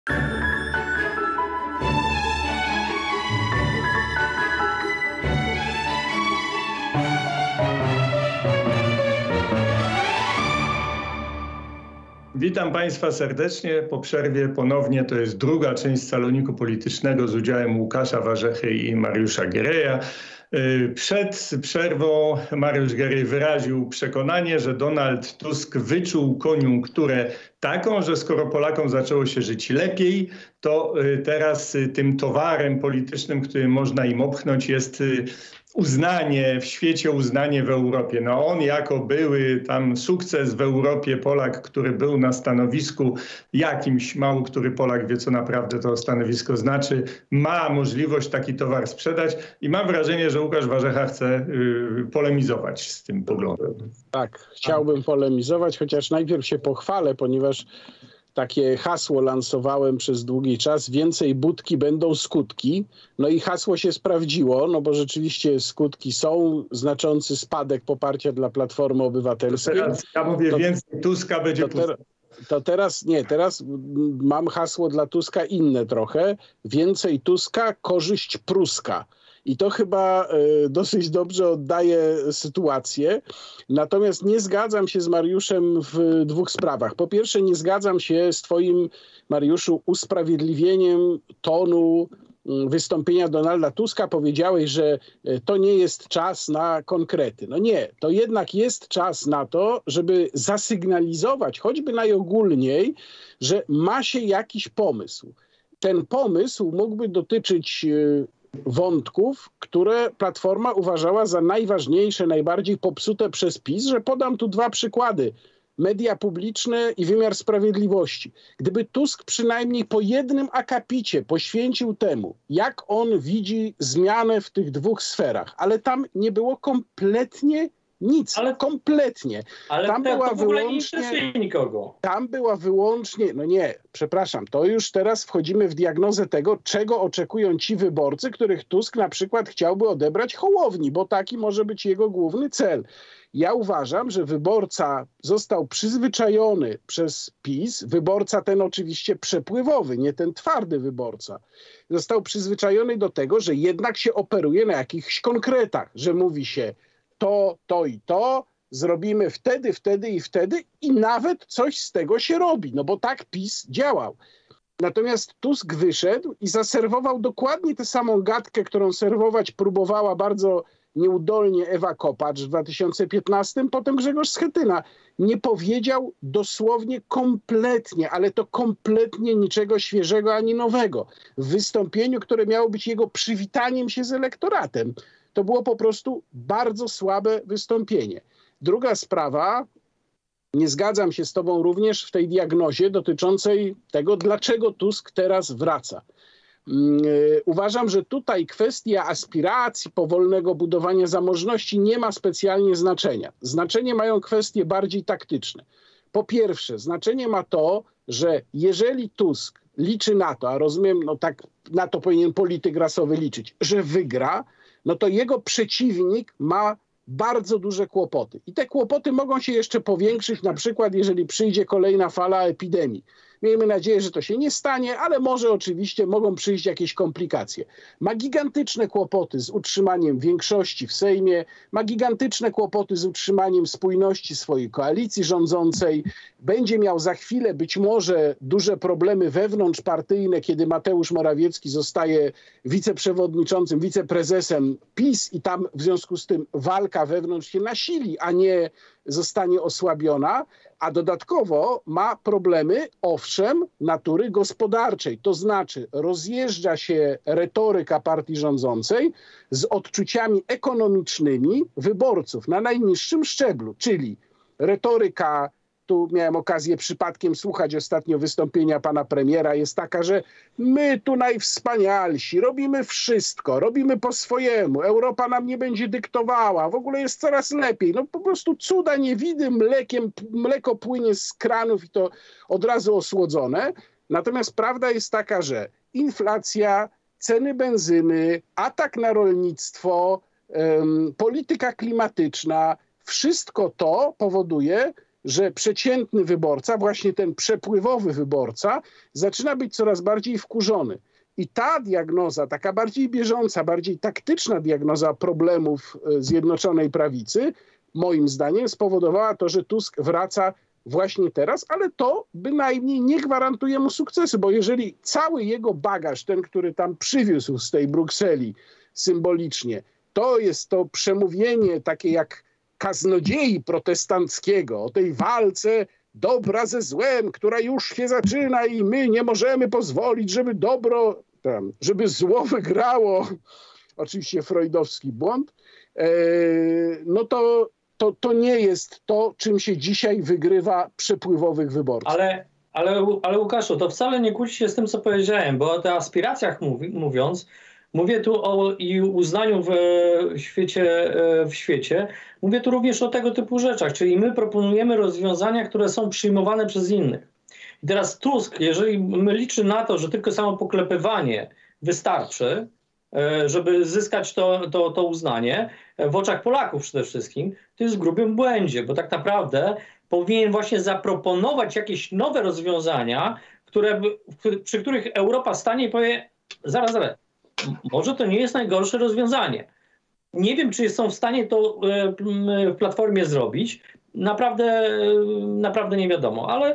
Witam Państwa serdecznie. Po przerwie ponownie to jest druga część Saloniku Politycznego z udziałem Łukasza Warzechy i Mariusza Giereja. Przed przerwą Mariusz Gierej wyraził przekonanie, że Donald Tusk wyczuł koniunkturę taką, że skoro Polakom zaczęło się żyć lepiej, to teraz tym towarem politycznym, który można im opchnąć, jest uznanie w świecie, uznanie w Europie. No on jako były tam sukces w Europie, Polak, który był na stanowisku jakimś, mało który Polak wie, co naprawdę to stanowisko znaczy, ma możliwość taki towar sprzedać i mam wrażenie, że Łukasz Warzecha chce polemizować z tym poglądem. Tak, chciałbym polemizować, chociaż najpierw się pochwalę, ponieważ takie hasło lansowałem przez długi czas: więcej budki, będą skutki. No i hasło się sprawdziło, no bo rzeczywiście skutki są. Znaczący spadek poparcia dla Platformy Obywatelskiej. Teraz ja mówię, więcej Tuska będzie to teraz nie, teraz mam hasło dla Tuska inne trochę. Więcej Tuska, korzyść pruska. I to chyba dosyć dobrze oddaje sytuację. Natomiast nie zgadzam się z Mariuszem w dwóch sprawach. Po pierwsze, nie zgadzam się z twoim, Mariuszu, usprawiedliwieniem tonu wystąpienia Donalda Tuska. Powiedziałeś, że to nie jest czas na konkrety. No nie, to jednak jest czas na to, żeby zasygnalizować, choćby najogólniej, że ma się jakiś pomysł. Ten pomysł mógłby dotyczyć wątków, które Platforma uważała za najważniejsze, najbardziej popsute przez PiS, że podam tu dwa przykłady. Media publiczne i wymiar sprawiedliwości. Gdyby Tusk przynajmniej po jednym akapicie poświęcił temu, jak on widzi zmianę w tych dwóch sferach, ale tam nie było kompletnie nic, kompletnie. Ale tam to była w ogóle nie interesuje nikogo. Tam była wyłącznie, no nie, przepraszam, to już teraz wchodzimy w diagnozę tego, czego oczekują ci wyborcy, których Tusk na przykład chciałby odebrać Hołowni, bo taki może być jego główny cel. Ja uważam, że wyborca został przyzwyczajony przez PiS, wyborca ten oczywiście przepływowy, nie ten twardy wyborca, został przyzwyczajony do tego, że jednak się operuje na jakichś konkretach, że mówi się to i to, zrobimy wtedy, wtedy i wtedy i nawet coś z tego się robi, no bo tak PiS działał. Natomiast Tusk wyszedł i zaserwował dokładnie tę samą gadkę, którą serwować próbowała bardzo nieudolnie Ewa Kopacz w 2015, potem Grzegorz Schetyna. Nie powiedział dosłownie kompletnie, ale to kompletnie niczego świeżego ani nowego. W wystąpieniu, które miało być jego przywitaniem się z elektoratem. To było po prostu bardzo słabe wystąpienie. Druga sprawa, nie zgadzam się z tobą również w tej diagnozie dotyczącej tego, dlaczego Tusk teraz wraca. Uważam, że tutaj kwestia aspiracji, powolnego budowania zamożności nie ma specjalnie znaczenia. Znaczenie mają kwestie bardziej taktyczne. Po pierwsze, znaczenie ma to, że jeżeli Tusk liczy na to, a rozumiem, no tak na to powinien polityk rasowy liczyć, że wygra, no to jego przeciwnik ma bardzo duże kłopoty. I te kłopoty mogą się jeszcze powiększyć, na przykład jeżeli przyjdzie kolejna fala epidemii. Miejmy nadzieję, że to się nie stanie, ale może oczywiście mogą przyjść jakieś komplikacje. Ma gigantyczne kłopoty z utrzymaniem większości w Sejmie, ma gigantyczne kłopoty z utrzymaniem spójności swojej koalicji rządzącej. Będzie miał za chwilę być może duże problemy wewnątrzpartyjne, kiedy Mateusz Morawiecki zostaje wiceprzewodniczącym, wiceprezesem PiS i tam w związku z tym walka wewnątrz się nasili, a nie zostanie osłabiona, a dodatkowo ma problemy, owszem, natury gospodarczej. To znaczy rozjeżdża się retoryka partii rządzącej z odczuciami ekonomicznymi wyborców na najniższym szczeblu, czyli retoryka, tu miałem okazję przypadkiem słuchać ostatnio wystąpienia pana premiera, jest taka, że my tu najwspanialsi, robimy wszystko, robimy po swojemu, Europa nam nie będzie dyktowała, w ogóle jest coraz lepiej. No po prostu cuda nie widy, mleko płynie z kranów i to od razu osłodzone. Natomiast prawda jest taka, że inflacja, ceny benzyny, atak na rolnictwo, polityka klimatyczna, wszystko to powoduje, że przeciętny wyborca, właśnie ten przepływowy wyborca, zaczyna być coraz bardziej wkurzony. I ta diagnoza, taka bardziej bieżąca, bardziej taktyczna diagnoza problemów Zjednoczonej Prawicy, moim zdaniem spowodowała to, że Tusk wraca właśnie teraz, ale to bynajmniej nie gwarantuje mu sukcesu, bo jeżeli cały jego bagaż, ten, który tam przywiózł z tej Brukseli symbolicznie, to jest to przemówienie takie jak kaznodziei protestanckiego o tej walce dobra ze złem, która już się zaczyna i my nie możemy pozwolić, żeby dobro, żeby zło wygrało. Oczywiście freudowski błąd. No to nie jest to, czym się dzisiaj wygrywa przepływowych wyborców. Ale Łukaszu, to wcale nie kłóci się z tym, co powiedziałem, bo o tych aspiracjach mówiąc, mówię tu o i uznaniu w świecie, mówię tu również o tego typu rzeczach, czyli my proponujemy rozwiązania, które są przyjmowane przez innych. I teraz Tusk, jeżeli my liczy na to, że tylko samo poklepywanie wystarczy, żeby zyskać to uznanie w oczach Polaków przede wszystkim, to jest w grubym błędzie, bo tak naprawdę powinien właśnie zaproponować jakieś nowe rozwiązania, przy których Europa stanie i powie, zaraz, może to nie jest najgorsze rozwiązanie. Nie wiem, czy są w stanie to w Platformie zrobić. Naprawdę nie wiadomo, ale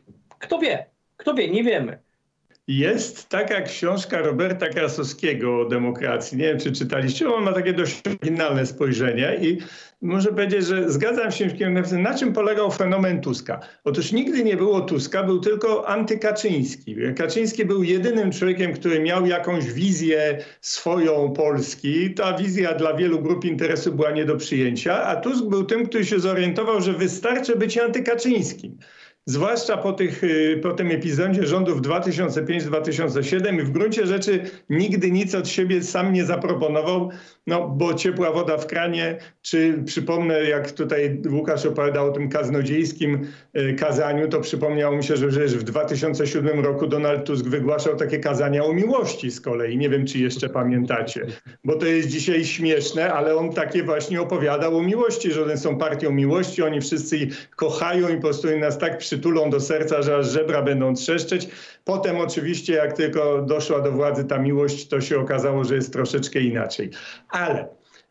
kto wie, nie wiemy. Jest taka książka Roberta Krasowskiego o demokracji. Nie wiem, czy czytaliście. On ma takie dość oryginalne spojrzenie i muszę powiedzieć, że zgadzam się, na czym polegał fenomen Tuska. Otóż nigdy nie było Tuska, był tylko antykaczyński. Kaczyński był jedynym człowiekiem, który miał jakąś wizję swoją Polski. Ta wizja dla wielu grup interesu była nie do przyjęcia, a Tusk był tym, który się zorientował, że wystarczy być antykaczyńskim. Zwłaszcza po tym epizodzie rządów 2005-2007 i w gruncie rzeczy nigdy nic od siebie sam nie zaproponował, no bo ciepła woda w kranie, czy przypomnę, jak tutaj Łukasz opowiadał o tym kaznodziejskim kazaniu, to przypomniało mi się, że przecież w 2007 roku Donald Tusk wygłaszał takie kazania o miłości z kolei. Nie wiem, czy jeszcze pamiętacie, bo to jest dzisiaj śmieszne, ale on takie właśnie opowiadał o miłości, że one są partią miłości, oni wszyscy kochają i po prostu nas tak przytulą do serca, że aż żebra będą trzeszczeć. Potem oczywiście, jak tylko doszła do władzy ta miłość, to się okazało, że jest troszeczkę inaczej. Ale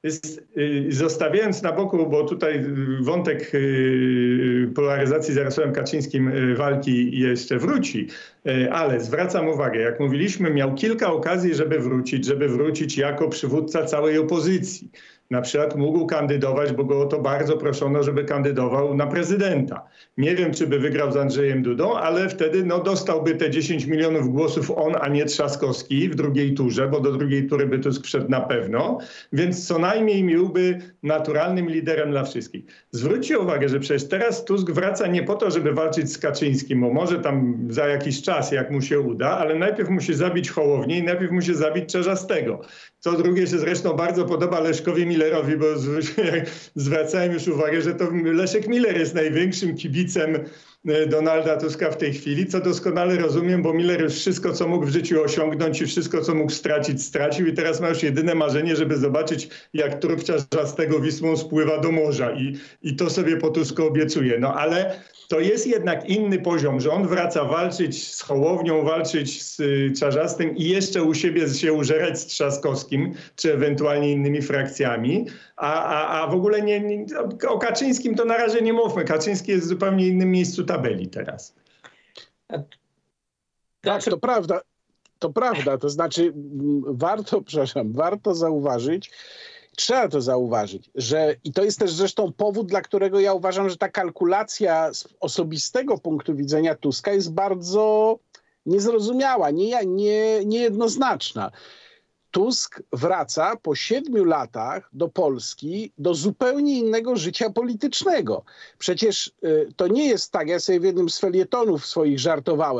zostawiając na boku, bo tutaj wątek polaryzacji z Jarosławem Kaczyńskim walki jeszcze wróci, ale zwracam uwagę, jak mówiliśmy, miał kilka okazji, żeby wrócić jako przywódca całej opozycji. Na przykład mógł kandydować, bo go o to bardzo proszono, żeby kandydował na prezydenta. Nie wiem, czy by wygrał z Andrzejem Dudą, ale wtedy dostałby te 10 milionów głosów on, a nie Trzaskowski w drugiej turze, bo do drugiej tury by Tusk wszedł na pewno. Więc co najmniej byłby naturalnym liderem dla wszystkich. Zwróćcie uwagę, że przecież teraz Tusk wraca nie po to, żeby walczyć z Kaczyńskim, bo może tam za jakiś czas, jak mu się uda, ale najpierw musi zabić Hołownię i najpierw musi zabić Czarzastego. Co drugie się zresztą bardzo podoba Leszkowi Millerowi, bo zwracałem już uwagę, że to Leszek Miller jest największym kibicem Donalda Tuska w tej chwili, co doskonale rozumiem, bo Miller już wszystko, co mógł w życiu osiągnąć i wszystko, co mógł stracić, stracił i teraz ma już jedyne marzenie, żeby zobaczyć, jak trup Czarzastego Wisłą spływa do morza i to sobie po Tusku obiecuje. No ale to jest jednak inny poziom, że on wraca walczyć z Hołownią, walczyć z Czarzastym i jeszcze u siebie się użerać z Trzaskowskim, czy ewentualnie innymi frakcjami. A w ogóle o Kaczyńskim to na razie nie mówmy. Kaczyński jest w zupełnie innym miejscu tabeli teraz. Tak, to prawda. To znaczy warto zauważyć, trzeba to zauważyć, że i to jest też zresztą powód, dla którego ja uważam, że ta kalkulacja z osobistego punktu widzenia Tuska jest bardzo niezrozumiała, niejednoznaczna. Tusk wraca po 7 latach do Polski, do zupełnie innego życia politycznego. Przecież to nie jest tak, ja sobie w jednym z felietonów swoich żartowałem,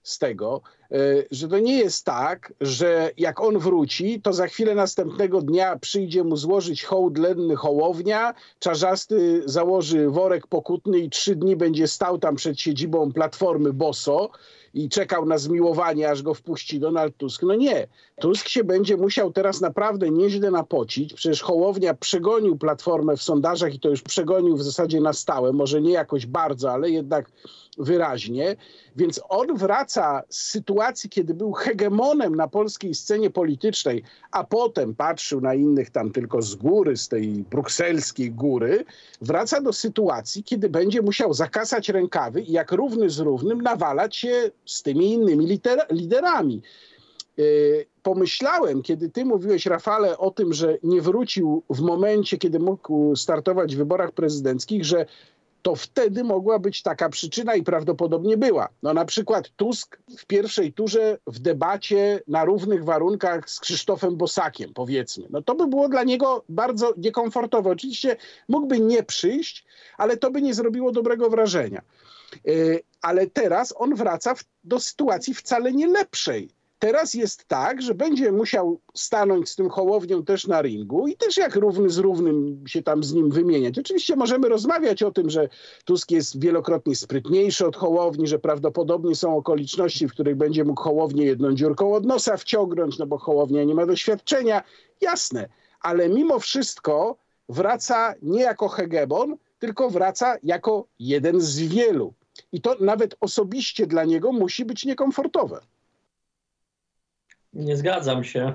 z tego, że to nie jest tak, że jak on wróci, to za chwilę następnego dnia przyjdzie mu złożyć hołd lenny Hołownia, Czarzasty założy worek pokutny i 3 dni będzie stał tam przed siedzibą Platformy boso i czekał na zmiłowanie, aż go wpuści Donald Tusk. No nie. Tusk się będzie musiał teraz naprawdę nieźle napocić. Przecież Hołownia przegonił Platformę w sondażach i to już przegonił w zasadzie na stałe. Może nie jakoś bardzo, ale jednak wyraźnie. Więc on wraca z sytuacji, kiedy był hegemonem na polskiej scenie politycznej, a potem patrzył na innych tam tylko z góry, z tej brukselskiej góry, wraca do sytuacji, kiedy będzie musiał zakasać rękawy i jak równy z równym nawalać się z tymi innymi liderami. Pomyślałem, kiedy ty mówiłeś, Rafale, o tym, że nie wrócił w momencie, kiedy mógł startować w wyborach prezydenckich, że to wtedy mogła być taka przyczyna i prawdopodobnie była. No na przykład Tusk w pierwszej turze w debacie na równych warunkach z Krzysztofem Bosakiem, powiedzmy. No to by było dla niego bardzo niekomfortowe. Oczywiście mógłby nie przyjść, ale to by nie zrobiło dobrego wrażenia. Ale teraz on wraca do sytuacji wcale nie lepszej. Teraz jest tak, że będzie musiał stanąć z tym Hołownią też na ringu i też jak równy z równym się tam z nim wymieniać. Oczywiście możemy rozmawiać o tym, że Tusk jest wielokrotnie sprytniejszy od Hołowni, że prawdopodobnie są okoliczności, w których będzie mógł Hołownię jedną dziurką od nosa wciągnąć, no bo Hołownia nie ma doświadczenia. Jasne, ale mimo wszystko wraca nie jako hegemon, tylko wraca jako jeden z wielu. I to nawet osobiście dla niego musi być niekomfortowe. Nie zgadzam się.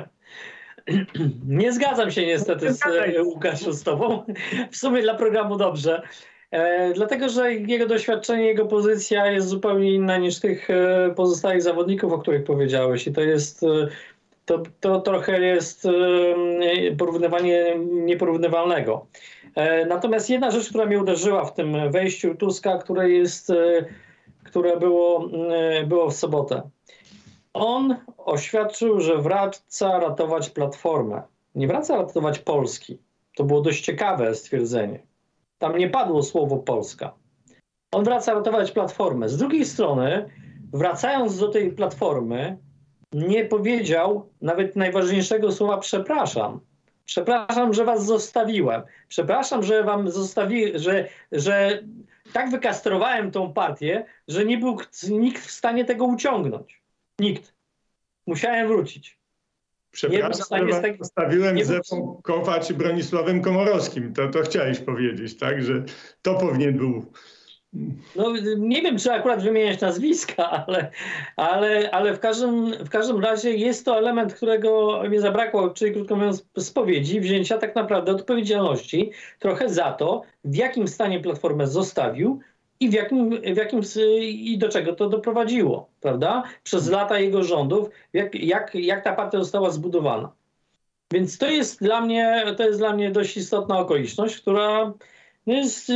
Nie zgadzam się niestety Łukaszu z tobą. W sumie dla programu dobrze. Dlatego, że jego doświadczenie, jego pozycja jest zupełnie inna niż tych pozostałych zawodników, o których powiedziałeś. I to trochę jest porównywanie nieporównywalnego. Natomiast jedna rzecz, która mnie uderzyła w tym wejściu Tuska, które było w sobotę. On oświadczył, że wraca ratować Platformę. Nie wraca ratować Polski. To było dość ciekawe stwierdzenie. Tam nie padło słowo Polska. On wraca ratować Platformę. Z drugiej strony, wracając do tej Platformy, nie powiedział nawet najważniejszego słowa przepraszam. Przepraszam, że was zostawiłem. Przepraszam, że wam że tak wykastrowałem tą partię, że nie był nikt w stanie tego uciągnąć. Nikt. Musiałem wrócić. Przepraszam, że zostawiłem z Ewą Kopacz i Bronisławem Komorowskim. To chciałeś powiedzieć, tak? Że to powinien był... No, nie wiem, czy akurat wymieniać nazwiska, ale w każdym razie jest to element, którego mi zabrakło, czyli krótko mówiąc spowiedzi, wzięcia tak naprawdę odpowiedzialności trochę za to, w jakim stanie Platformę zostawił i i do czego to doprowadziło, prawda? Przez lata jego rządów, jak ta partia została zbudowana. Więc to jest dla mnie dość istotna okoliczność, która jest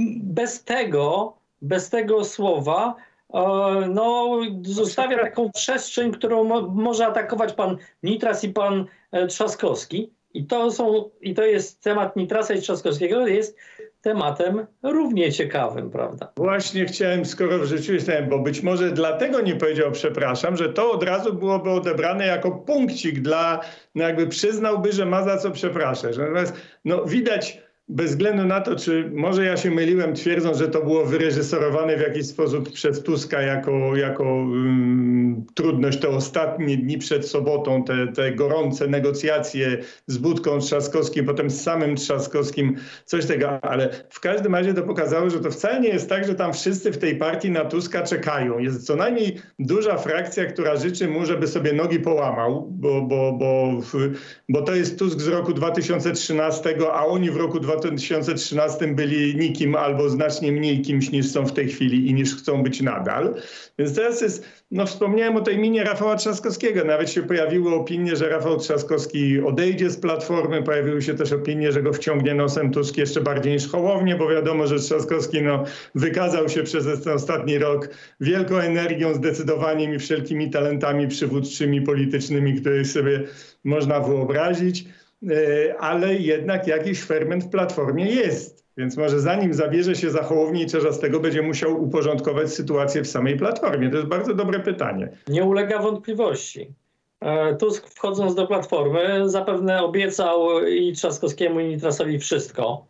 bez tego słowa zostawia taką przestrzeń, którą może atakować pan Nitras i pan Trzaskowski. I to jest temat Nitrasa i Trzaskowskiego, jest tematem równie ciekawym, prawda? Właśnie chciałem, skoro w życiu jestem, bo być może dlatego nie powiedział przepraszam, że to od razu byłoby odebrane jako punkcik jakby przyznałby, że ma za co przepraszać. Natomiast widać, bez względu na to, czy może ja się myliłem, twierdząc, że to było wyreżyserowane w jakiś sposób przez Tuska jako trudność, te ostatnie dni przed sobotą, te gorące negocjacje z Budką, Trzaskowskim, potem z samym Trzaskowskim, coś tego, ale w każdym razie to pokazało, że to wcale nie jest tak, że tam wszyscy w tej partii na Tuska czekają. Jest co najmniej duża frakcja, która życzy mu, żeby sobie nogi połamał, bo to jest Tusk z roku 2013, a oni w roku 2013 byli nikim albo znacznie mniej kimś niż są w tej chwili i niż chcą być nadal. Więc teraz jest, wspomniałem o tej minie Rafała Trzaskowskiego. Nawet się pojawiły opinie, że Rafał Trzaskowski odejdzie z Platformy. Pojawiły się też opinie, że go wciągnie nosem Tusk jeszcze bardziej niż Hołownię, bo wiadomo, że Trzaskowski wykazał się przez ten ostatni rok wielką energią, zdecydowaniem i wszelkimi talentami przywódczymi, politycznymi, które sobie można wyobrazić. Ale jednak jakiś ferment w Platformie jest. Więc może zanim zabierze się za Hołownię i Czarzastego, będzie musiał uporządkować sytuację w samej Platformie. To jest bardzo dobre pytanie. Nie ulega wątpliwości. Tusk, wchodząc do Platformy, zapewne obiecał i Trzaskowskiemu, i Nitrasowi wszystko,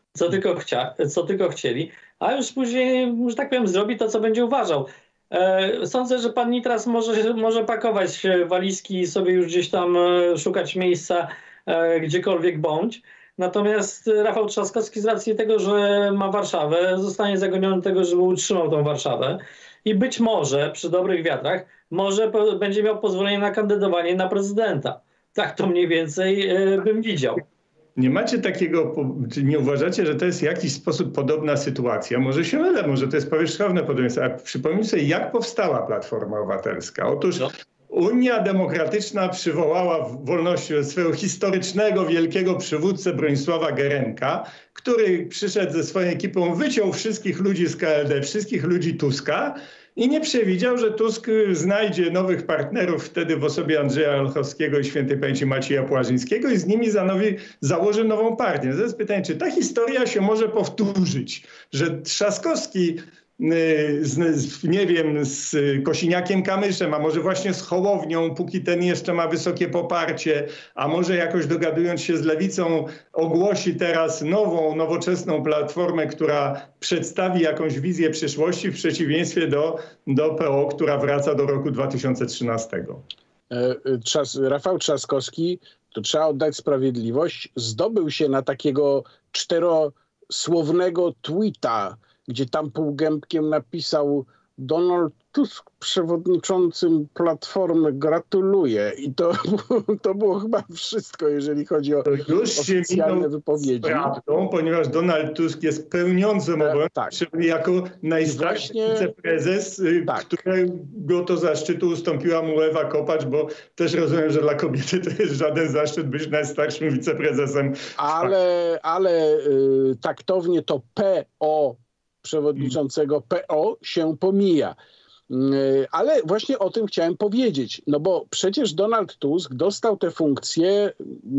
co tylko chcieli, a już później, że tak powiem, zrobi to, co będzie uważał. Sądzę, że pan Nitras może pakować walizki i sobie już gdzieś tam szukać miejsca gdziekolwiek bądź. Natomiast Rafał Trzaskowski z racji tego, że ma Warszawę, zostanie zagoniony do tego, żeby utrzymał tą Warszawę i być może przy dobrych wiatrach będzie miał pozwolenie na kandydowanie na prezydenta. Tak to mniej więcej bym widział. Nie macie takiego, czy nie uważacie, że to jest w jakiś sposób podobna sytuacja? Może się mylę, może to jest powierzchowne podobieństwo, ale przypomnijmy sobie, jak powstała Platforma Obywatelska. Otóż Unia Demokratyczna przywołała w wolności swojego historycznego, wielkiego przywódcę Bronisława Geremka, który przyszedł ze swoją ekipą, wyciął wszystkich ludzi z KLD, wszystkich ludzi Tuska i nie przewidział, że Tusk znajdzie nowych partnerów wtedy w osobie Andrzeja Olchowskiego i świętej pamięci Macieja Płażyńskiego i z nimi założy nową partię. To jest pytanie, czy ta historia się może powtórzyć, że Trzaskowski nie wiem, z Kosiniakiem-Kamyszem, a może właśnie z Hołownią, póki ten jeszcze ma wysokie poparcie, a może jakoś dogadując się z Lewicą, ogłosi teraz nową, nowoczesną platformę, która przedstawi jakąś wizję przyszłości w przeciwieństwie do PO, która wraca do roku 2013. Rafał Trzaskowski, to trzeba oddać sprawiedliwość, zdobył się na takiego czterosłownego tweeta, gdzie tam półgębkiem napisał: Donald Tusk przewodniczącym Platformy gratuluje. I to było chyba wszystko, jeżeli chodzi o oficjalne wypowiedzi. Prawdą, ponieważ Donald Tusk jest pełniącym obowiązek, jako najstarszy wiceprezes, którego to zaszczytu ustąpiła mu Ewa Kopacz, bo też rozumiem, że dla kobiety to jest żaden zaszczyt być najstarszym wiceprezesem. Ale taktownie to PO przewodniczącego PO się pomija. Ale właśnie o tym chciałem powiedzieć, no bo przecież Donald Tusk dostał tę funkcję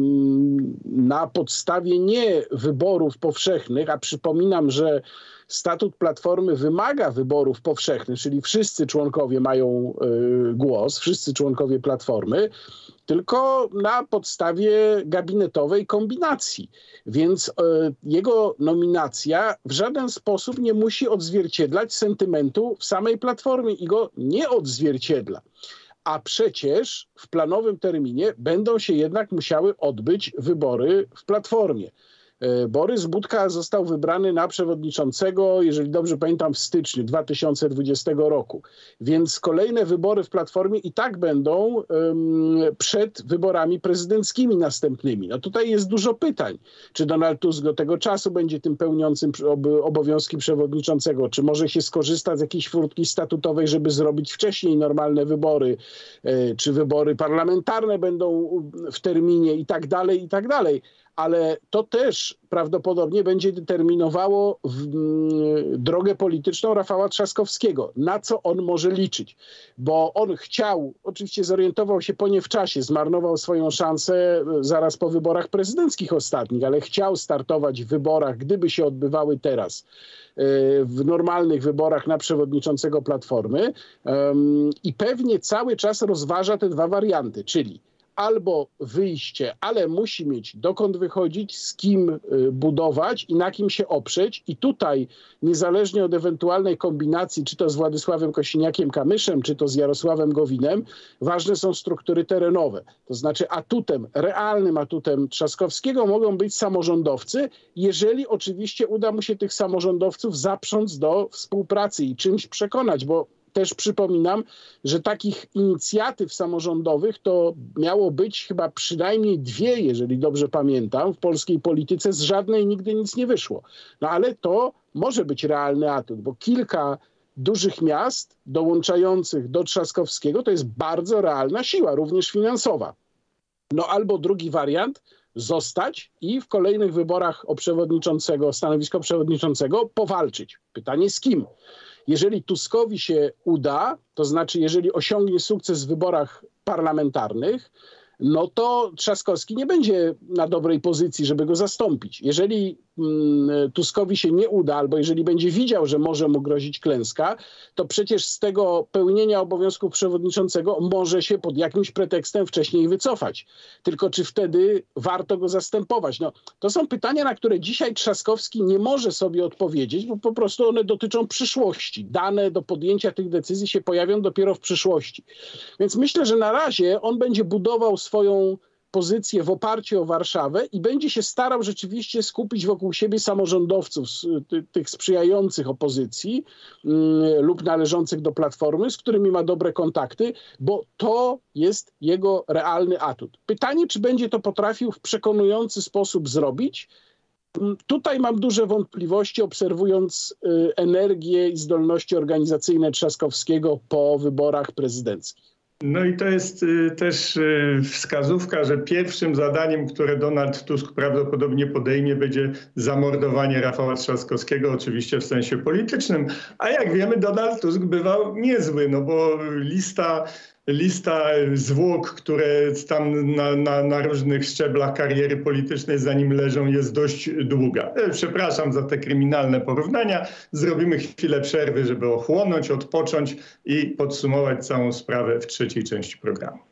na podstawie nie wyborów powszechnych, a przypominam, że statut Platformy wymaga wyborów powszechnych, czyli wszyscy członkowie mają głos, wszyscy członkowie Platformy, tylko na podstawie gabinetowej kombinacji. Więc jego nominacja w żaden sposób nie musi odzwierciedlać sentymentu w samej Platformie i go nie odzwierciedla. A przecież w planowym terminie będą się jednak musiały odbyć wybory w Platformie. Borys Budka został wybrany na przewodniczącego, jeżeli dobrze pamiętam, w styczniu 2020 roku. Więc kolejne wybory w Platformie i tak będą przed wyborami prezydenckimi następnymi. No tutaj jest dużo pytań. Czy Donald Tusk do tego czasu będzie tym pełniącym obowiązki przewodniczącego? Czy może się skorzysta z jakiejś furtki statutowej, żeby zrobić wcześniej normalne wybory? Czy wybory parlamentarne będą w terminie i tak dalej, i tak dalej. Ale to też prawdopodobnie będzie determinowało drogę polityczną Rafała Trzaskowskiego, na co on może liczyć. Bo on chciał, oczywiście zorientował się po nie w czasie, zmarnował swoją szansę zaraz po wyborach prezydenckich ostatnich, ale chciał startować w wyborach, gdyby się odbywały teraz, w normalnych wyborach na przewodniczącego Platformy i pewnie cały czas rozważa te dwa warianty, czyli albo wyjście, ale musi mieć dokąd wychodzić, z kim budować i na kim się oprzeć. I tutaj niezależnie od ewentualnej kombinacji, czy to z Władysławem Kosiniakiem-Kamyszem, czy to z Jarosławem Gowinem, ważne są struktury terenowe. To znaczy realnym atutem Trzaskowskiego mogą być samorządowcy, jeżeli oczywiście uda mu się tych samorządowców zaprząc do współpracy i czymś przekonać, bo też przypominam, że takich inicjatyw samorządowych to miało być chyba przynajmniej dwie, jeżeli dobrze pamiętam, w polskiej polityce. Z żadnej nigdy nic nie wyszło. No ale to może być realny atut, bo kilka dużych miast dołączających do Trzaskowskiego to jest bardzo realna siła, również finansowa. No albo drugi wariant, zostać i w kolejnych wyborach o stanowisko przewodniczącego powalczyć. Pytanie z kim? Jeżeli Tuskowi się uda, to znaczy jeżeli osiągnie sukces w wyborach parlamentarnych, no to Trzaskowski nie będzie na dobrej pozycji, żeby go zastąpić. Jeżeli Tuskowi się nie uda, albo jeżeli będzie widział, że może mu grozić klęska, to przecież z tego pełnienia obowiązków przewodniczącego może się pod jakimś pretekstem wcześniej wycofać. Tylko czy wtedy warto go zastępować? No, to są pytania, na które dzisiaj Trzaskowski nie może sobie odpowiedzieć, bo po prostu one dotyczą przyszłości. Dane do podjęcia tych decyzji się pojawią dopiero w przyszłości. Więc myślę, że na razie on będzie budował swoją pozycję w oparciu o Warszawę i będzie się starał rzeczywiście skupić wokół siebie samorządowców, tych sprzyjających opozycji lub należących do Platformy, z którymi ma dobre kontakty, bo to jest jego realny atut. Pytanie, czy będzie to potrafił w przekonujący sposób zrobić? Tutaj mam duże wątpliwości, obserwując energię i zdolności organizacyjne Trzaskowskiego po wyborach prezydenckich. No i to jest też wskazówka, że pierwszym zadaniem, które Donald Tusk prawdopodobnie podejmie, będzie zamordowanie Rafała Trzaskowskiego, oczywiście w sensie politycznym. A jak wiemy, Donald Tusk bywał niezły, no bo lista zwłok, które tam na różnych szczeblach kariery politycznej za nim leżą, jest dość długa. Przepraszam za te kryminalne porównania. Zrobimy chwilę przerwy, żeby ochłonąć, odpocząć i podsumować całą sprawę w trzeciej części programu.